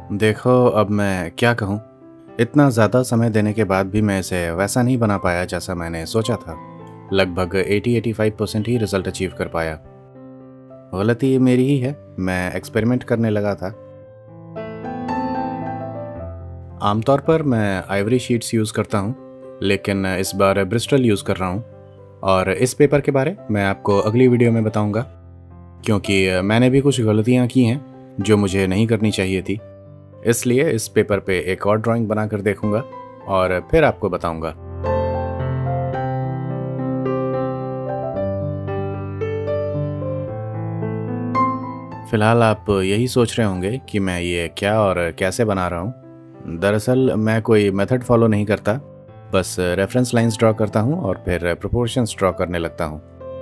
देखो, अब मैं क्या कहूँ? इतना ज़्यादा समय देने के बाद भी मैं इसे वैसा नहीं बना पाया जैसा मैंने सोचा था। लगभग 80-85% ही रिज़ल्ट अचीव कर पाया। गलती मेरी ही है, मैं एक्सपेरिमेंट करने लगा था। आमतौर पर मैं आइवरी शीट्स यूज़ करता हूँ, लेकिन इस बार ब्रिस्टल यूज़ कर रहा हूँ। और इस पेपर के बारे मैं आपको अगली वीडियो में बताऊँगा, क्योंकि मैंने भी कुछ गलतियाँ की हैं जो मुझे नहीं करनी चाहिए थी। इसलिए इस पेपर पे एक और ड्राइंग बनाकर देखूंगा और फिर आपको बताऊंगा। फिलहाल आप यही सोच रहे होंगे कि मैं ये क्या और कैसे बना रहा हूँ। दरअसल मैं कोई मेथड फॉलो नहीं करता, बस रेफरेंस लाइंस ड्रॉ करता हूँ और फिर प्रोपोर्शंस ड्रॉ करने लगता हूँ।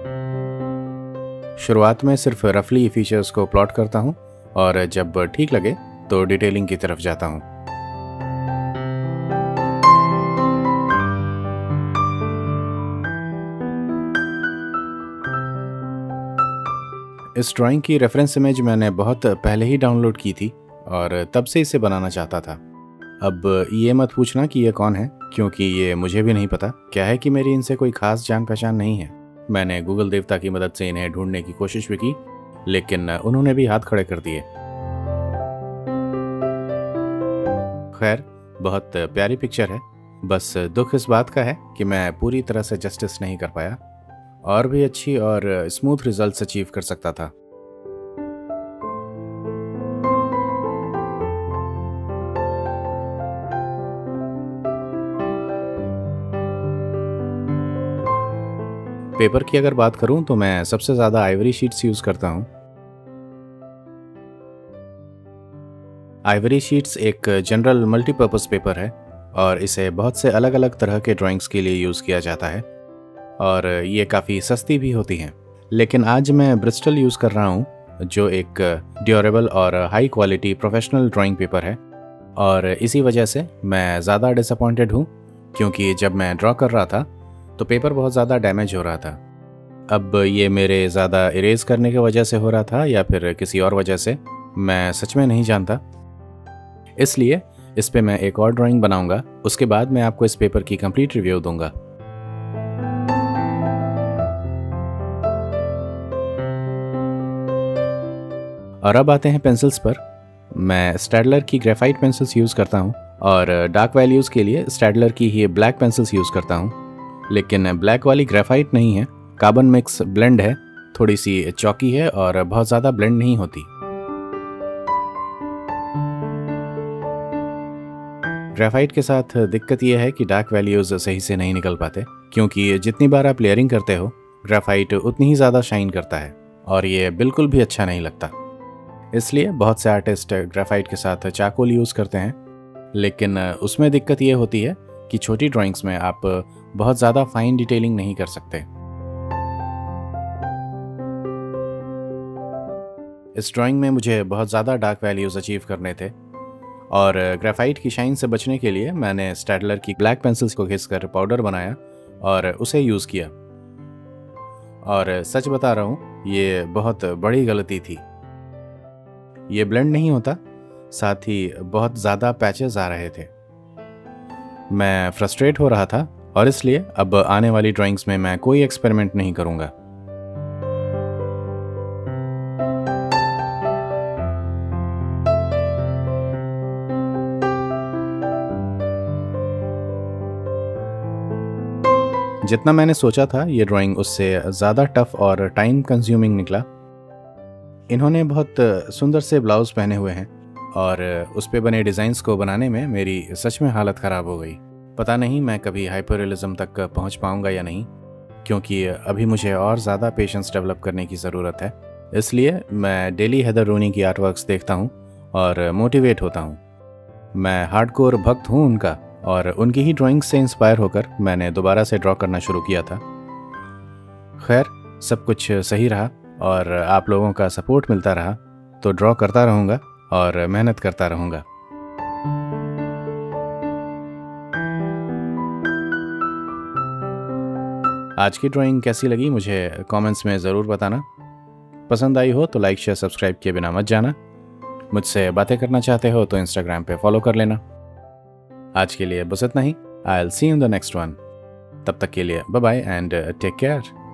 शुरुआत में सिर्फ रफली फीचर्स को प्लॉट करता हूँ और जब ठीक लगे तो डिटेलिंग की तरफ जाता हूँ। इस ड्राइंग की रेफरेंस इमेज मैंने बहुत पहले ही डाउनलोड की थी और तब से इसे बनाना चाहता था। अब ये मत पूछना कि ये कौन है, क्योंकि ये मुझे भी नहीं पता। क्या है कि मेरी इनसे कोई खास जान पहचान नहीं है। मैंने गूगल देवता की मदद से इन्हें ढूंढने की कोशिश भी की, लेकिन उन्होंने भी हाथ खड़े कर दिए। खैर, बहुत प्यारी पिक्चर है। बस दुख इस बात का है कि मैं पूरी तरह से जस्टिस नहीं कर पाया। और भी अच्छी और स्मूथ रिजल्ट्स अचीव कर सकता था। पेपर की अगर बात करूं तो मैं सबसे ज़्यादा आइवरी शीट्स यूज़ करता हूं। आइवरी शीट्स एक जनरल मल्टीपर्पज़ पेपर है और इसे बहुत से अलग अलग तरह के ड्राइंग्स के लिए यूज़ किया जाता है और ये काफ़ी सस्ती भी होती हैं। लेकिन आज मैं ब्रिस्टल यूज़ कर रहा हूँ, जो एक ड्यूरेबल और high quality professional drawing paper है। और इसी वजह से मैं ज़्यादा डिसअपॉइंटेड हूँ, क्योंकि जब मैं ड्रॉ कर रहा था तो पेपर बहुत ज़्यादा डैमेज हो रहा था। अब ये मेरे ज़्यादा इरेज करने की वजह से हो रहा था या फिर किसी और वजह से, मैं सच में नहीं जानता। इसलिए इस पे मैं एक और ड्राइंग बनाऊंगा, उसके बाद मैं आपको इस पेपर की कंप्लीट रिव्यू दूंगा। और अब आते हैं पेंसिल्स पर। मैं स्टैडलर की ग्रेफाइट पेंसिल्स यूज़ करता हूँ और डार्क वैल्यूज़ के लिए स्टैडलर की ही ब्लैक पेंसिल्स यूज़ करता हूँ। लेकिन ब्लैक वाली ग्रेफाइट नहीं है, कार्बन मिक्स ब्लेंड है। थोड़ी सी चौकी है और बहुत ज़्यादा ब्लेंड नहीं होती। ग्रेफाइट के साथ दिक्कत यह है कि डार्क वैल्यूज़ सही से नहीं निकल पाते, क्योंकि जितनी बार आप लेयरिंग करते हो ग्रेफाइट उतनी ही ज़्यादा शाइन करता है और ये बिल्कुल भी अच्छा नहीं लगता। इसलिए बहुत से आर्टिस्ट ग्रेफाइट के साथ चारकोल यूज़ करते हैं, लेकिन उसमें दिक्कत ये होती है कि छोटी ड्राइंग्स में आप बहुत ज़्यादा फाइन डिटेलिंग नहीं कर सकते। इस ड्राइंग में मुझे बहुत ज़्यादा डार्क वैल्यूज़ अचीव करने थे और ग्रेफाइट की शाइन से बचने के लिए मैंने स्टैडलर की ब्लैक पेंसिल्स को घिसकर पाउडर बनाया और उसे यूज़ किया। और सच बता रहा हूँ, ये बहुत बड़ी गलती थी। ये ब्लेंड नहीं होता, साथ ही बहुत ज़्यादा पैचेस आ रहे थे। मैं फ्रस्ट्रेट हो रहा था और इसलिए अब आने वाली ड्राइंग्स में मैं कोई एक्सपेरिमेंट नहीं करूँगा। जितना मैंने सोचा था, ये ड्राइंग उससे ज़्यादा टफ और टाइम कंज्यूमिंग निकला। इन्होंने बहुत सुंदर से ब्लाउज पहने हुए हैं और उस पे बने डिज़ाइंस को बनाने में मेरी सच में हालत ख़राब हो गई। पता नहीं मैं कभी हाइपर रियलिज्म तक पहुंच पाऊंगा या नहीं, क्योंकि अभी मुझे और ज़्यादा पेशेंस डेवलप करने की ज़रूरत है। इसलिए मैं डेली हेदर रोनी की आर्टवर्क्स देखता हूँ और मोटिवेट होता हूँ। मैं हार्डकोर भक्त हूँ उनका, और उनकी ही ड्राइंग से इंस्पायर होकर मैंने दोबारा से ड्रॉ करना शुरू किया था। खैर, सब कुछ सही रहा और आप लोगों का सपोर्ट मिलता रहा, तो ड्रॉ करता रहूँगा और मेहनत करता रहूँगा। आज की ड्राइंग कैसी लगी मुझे कमेंट्स में ज़रूर बताना। पसंद आई हो तो लाइक शेयर सब्सक्राइब किए बिना मत जाना। मुझसे बातें करना चाहते हो तो इंस्टाग्राम पे फॉलो कर लेना। आज के लिए बस इतना ही। I will see you in the next one. तब तक के लिए bye bye and take care.